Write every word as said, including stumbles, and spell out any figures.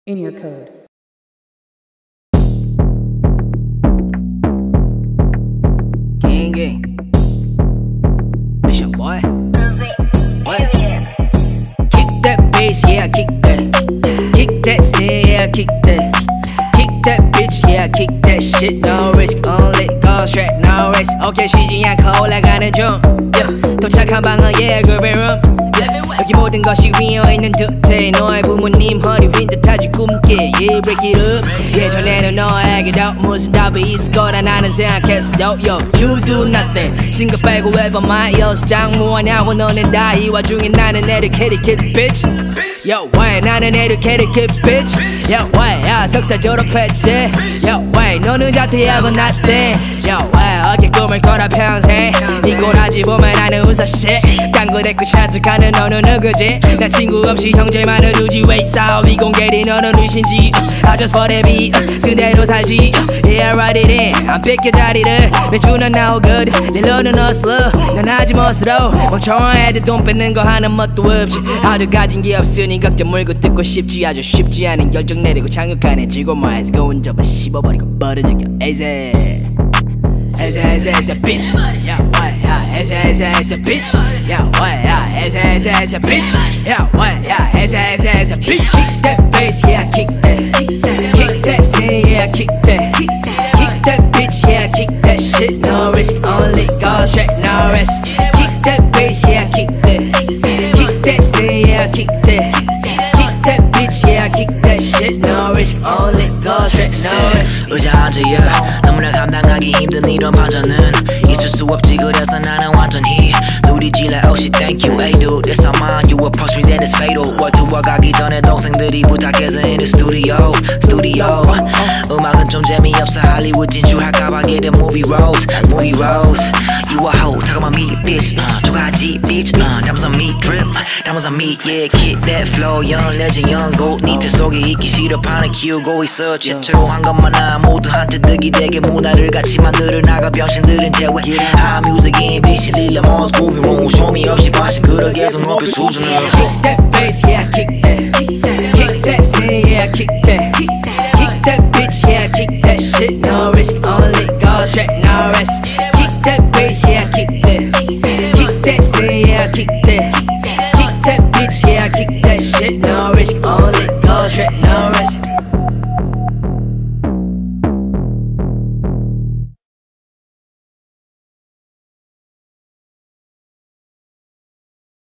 in your code. Gang gang, it's your boy. What? Kick that bass, yeah, kick that. Kick that snare, yeah, kick that. Kick that bitch, yeah, kick that shit. No risk, only go straight, no risk. Okay, 쉬지 않고 올라가는 중. Yeah. 도착한 방은 yeah, good room. 여기 모든 것이 휘어있는 듯해. 너의 부모님 허리 휜 듯하지 꿈깨. Yeah, break it up. 예전에는 너에게도 무슨 답이 있을 거라 나는 생각했어. Yo, you do nothing. 싱글 빼고 앨범만 이어서 장모하냐고 너는 다 이 와중에 나는 educated kid, bitch. Yo, why 나는 educated kid, bitch. Yo, why 야 석사 졸업했지. Yo, why 너는 자퇴하고 nothing. Yo, why 어깨 꿈을 꿔라 평생. 이 꼬라지 보면 나는 웃어 shit. 깡그대꾸 샷죽하는 너는 누구지? 나 친구 없이 형제만을 두지 왜 싸워 비공개리 너는 누신지. I just wanna be 그대로 살지. Yeah, write it in. I'm pick your 자리를 매주는 now good. 릴러는 hustler. 난 하지 멋으로 멍청한 애들 돈 뺏는 거 하는 멋도 없지. 아주 가진 게 없으니 걱정 물고 뜯고 싶지. 아주 쉽지 않은 결정 내리고 착륙하네 지고 뭐해서 고운 접어 씹어버리고 버려지겨. 에이세 에이세 에이세 에이세 bitch. Yeah, what? Yeah, 에이세 에이세 에이세 bitch. Yeah, what? Yeah, 에이세 에이세 에이세 bitch. Yeah, what? Yeah, 에이세 에이세 에이세 bitch. Kick that bass, yeah, kick that. Kick that snare, yeah, kick that. Kick that bitch, yeah, kick that shit. No risk, only go straight, no risk. Kick that bass, yeah, kick that. Kick that snare, yeah, kick that. Kick that bitch, yeah, kick that shit. No risk, only go straight, no risk. 의자 앉아야 너무나 감당하기 힘든 이런 반전은 있을 수 없지. 그래서 나는 완전히 누리지 like oh shit thank you. Hey dude it's all mine. You approach me then it's fatal. 월투어 가기 전에 동생들이 부탁해서 in the studio studio. 음악은 좀 재미없어 할리우드 진출할까봐 get the movie roles movie roles. You a hoe talk about me bitch. uh, 추가하지 bitch. uh, 담아서 me drip 담아서 me yeah. Kick that flow young legend young goat. 니들 속에 있기 싫어 판을 키우고 있어. 최초한 것만 나 모두한테 득이 되게 문화를 같이 만들어 나가. 병신들은 제외. High music in 빛이 릴러 모습 moving room. 쇼미 없이 마신 그러 계속 높여 수준을.